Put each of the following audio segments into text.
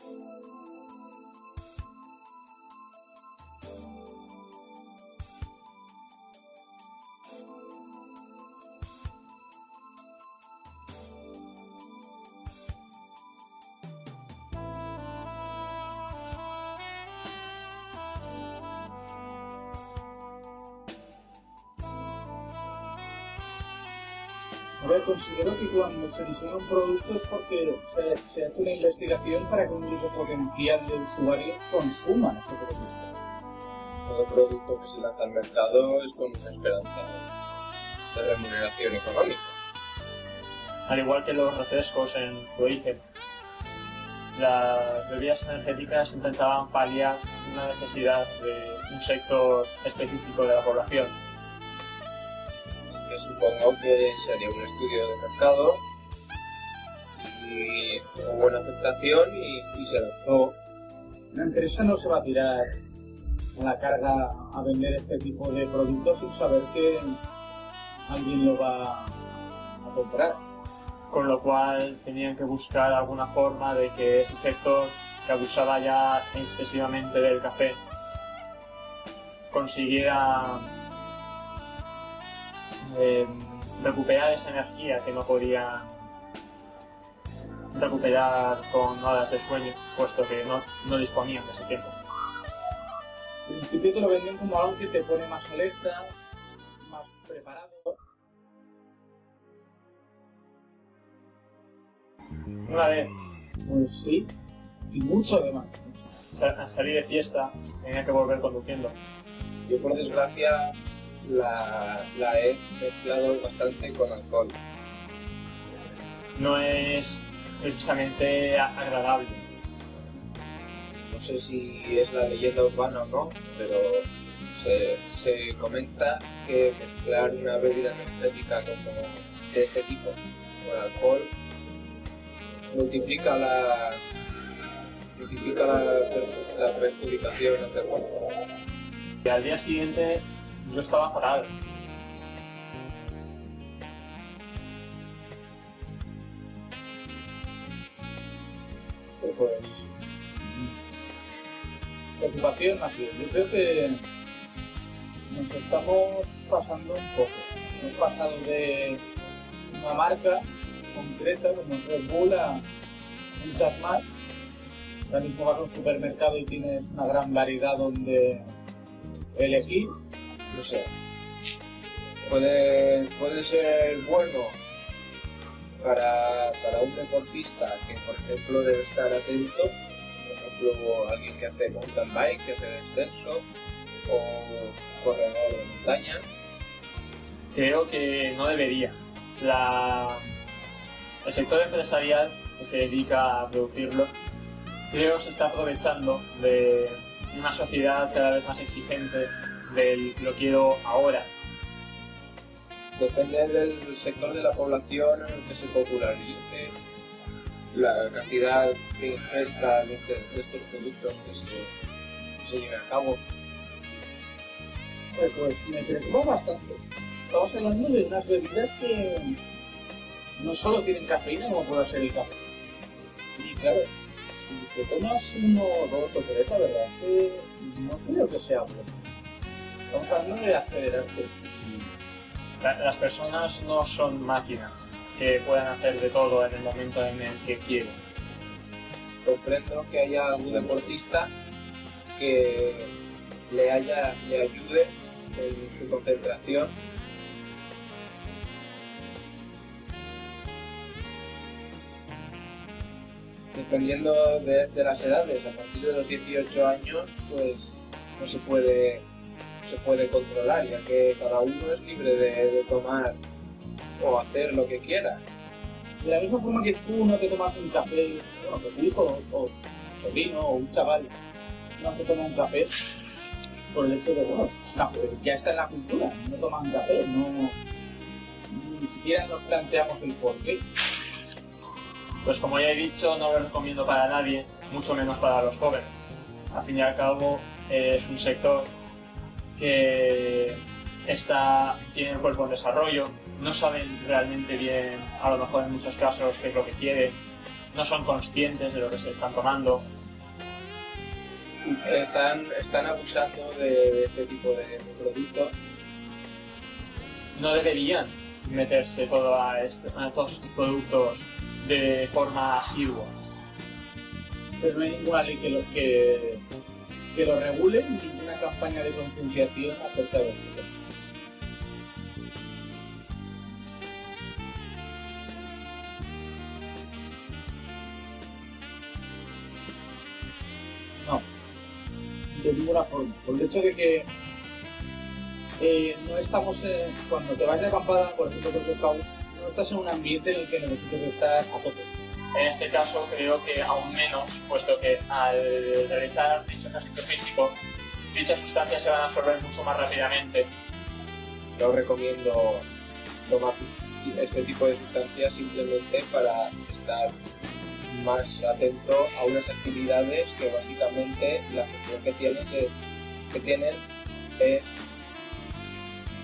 A ver, considero que cuando se diseña un producto es porque se ha hecho una investigación para que un grupo potencial de usuarios consuman ese producto. Todo producto que se lanza al mercado es con una esperanza de remuneración económica. Al igual que los refrescos en su origen, las bebidas energéticas intentaban paliar una necesidad de un sector específico de la población. Que supongo que se haría un estudio de mercado y hubo buena aceptación y se lanzó. Una empresa no se va a tirar a la carga a vender este tipo de productos sin saber que alguien lo va a comprar. Con lo cual tenían que buscar alguna forma de que ese sector que abusaba ya excesivamente del café consiguiera recuperar esa energía que no podían recuperar con horas de sueño, puesto que no disponían de ese tiempo. En principio te lo venden como algo que te pone más alerta, más preparado. Una vez Pues sí, y mucho además. salí de fiesta, tenía que volver conduciendo. Yo por desgracia la he mezclado bastante con alcohol. No es precisamente agradable. No sé si es la leyenda urbana o no, pero se comenta que mezclar una bebida energética como de este tipo con alcohol multiplica la perjudicación hacia el cuerpo. Y al día siguiente yo estaba fatal. Pues preocupación más bien. Yo creo que nos estamos pasando un poco. Hemos pasado de una marca concreta como Red Bull a muchas más. Ahora mismo vas a un supermercado y tienes una gran variedad donde elegir. No sé, puede ser bueno para un deportista que, por ejemplo, debe estar atento, por ejemplo, alguien que hace mountain bike, que hace descenso, o corredor de montaña. Creo que no debería. El sector empresarial que se dedica a producirlo, creo se está aprovechando de una sociedad cada vez más exigente del lo quiero ahora. Depende del sector de la población en el que se popularice la cantidad de ingesta de estos productos que se lleve a cabo. Pues me preocupa bastante. Estamos hablando de unas bebidas que no solo tienen cafeína como puede ser el café. Y claro, si te tomas uno, dos o tres, la verdad es que no creo que sea bueno. Estamos hablando de acelerarte. Las personas no son máquinas que puedan hacer de todo en el momento en el que quieren. Comprendo que haya algún deportista que le ayude en su concentración. Dependiendo de las edades, a partir de los 18 años, pues no se puede controlar, ya que cada uno es libre de tomar o hacer lo que quiera. De la misma forma que tú no te tomas un café, bueno, que tu hijo o tu sobrino o un chaval no se toma un café por el hecho de, bueno, ya está en la cultura, no toman café, ni siquiera nos planteamos el porqué. Pues como ya he dicho, no lo recomiendo para nadie, mucho menos para los jóvenes. Al fin y al cabo es un sector que tiene el cuerpo en desarrollo, no saben realmente bien, a lo mejor en muchos casos, qué es lo que quieren, no son conscientes de lo que se están tomando. Están abusando de este tipo de productos. No deberían meterse a todos estos productos de forma asidua. Pero no hay ninguna ley que lo regule, ni ninguna campaña de concienciación acerca de esto. No, de ninguna forma. Por el hecho de que no estamos cuando te vas de acampada, por ejemplo, porque no estás en un ambiente en el que necesites estar a tope. En este caso creo que aún menos, puesto que al realizar dicho ejercicio físico, dichas sustancias se van a absorber mucho más rápidamente. No recomiendo tomar este tipo de sustancias simplemente para estar más atento a unas actividades que básicamente la función que tienen es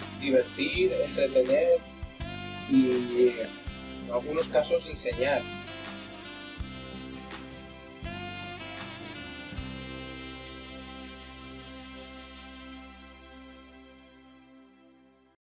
divertir, entretener y en algunos casos enseñar.